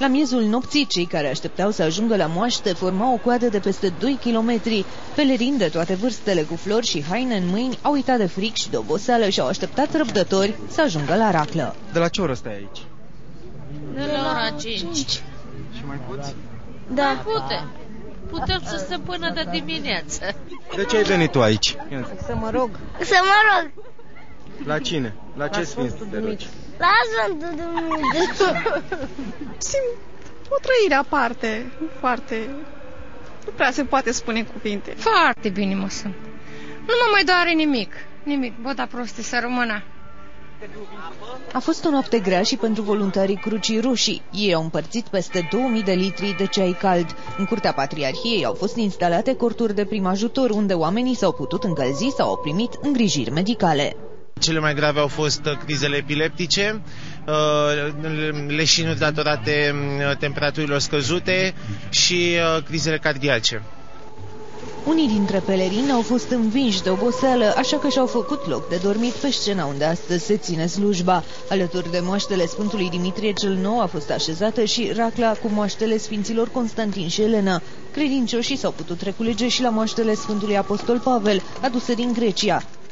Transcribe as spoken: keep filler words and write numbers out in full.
La miezul nopții, cei care așteptau să ajungă la moaște formau o coadă de peste doi kilometri. Pelerini de toate vârstele, cu flori și haine în mâini, au uitat de fric și de oboseală și au așteptat răbdători să ajungă la raclă. De la ce oră stai aici? De la ora cinci. Și mai poți? Da, putem. Putem să stăm până de dimineață. De ce ai venit tu aici? Să mă rog. Să mă rog. La cine? La ce sfinț te rogi? La Sfântul Dumitru. Simt o trăire aparte, foarte... Nu prea se poate spune cuvinte. Foarte bine mă sunt. Nu mă mai doare nimic. Nimic. Bota proste să rămână. A fost o noapte grea și pentru voluntarii Crucii Roșii. Ei au împărțit peste două mii de litri de ceai cald. În curtea Patriarhiei au fost instalate corturi de prim ajutor, unde oamenii s-au putut încălzi sau au primit îngrijiri medicale. Cele mai grave au fost crizele epileptice, leșinuri datorate temperaturilor scăzute și crizele cardiace. Unii dintre pelerini au fost învinși de oboseală, așa că și-au făcut loc de dormit pe scena unde astăzi se ține slujba. Alături de moaștele Sfântului Dimitrie cel Nou a fost așezată și racla cu moaștele Sfinților Constantin și Elena. Credincioșii s-au putut reculege și la moaștele Sfântului Apostol Pavel, aduse din Grecia.